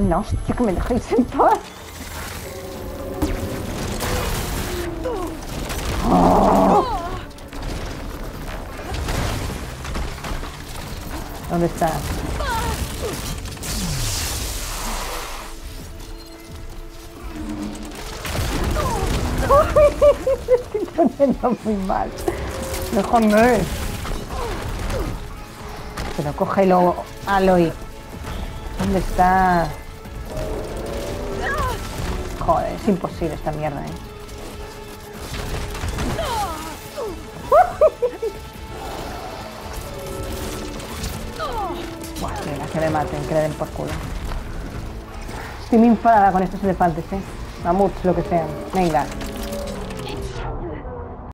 una hostia, que me dejéis en paz. Oh. ¿Dónde está? Estoy poniendo muy mal. Déjame. Pero cógelo, Aloy. ¿Dónde está? Joder, es imposible esta mierda, Buah, mira, que me maten, que le den por culo. Estoy muy enfadada con estos elefantes, Mamuts, lo que sean. Venga.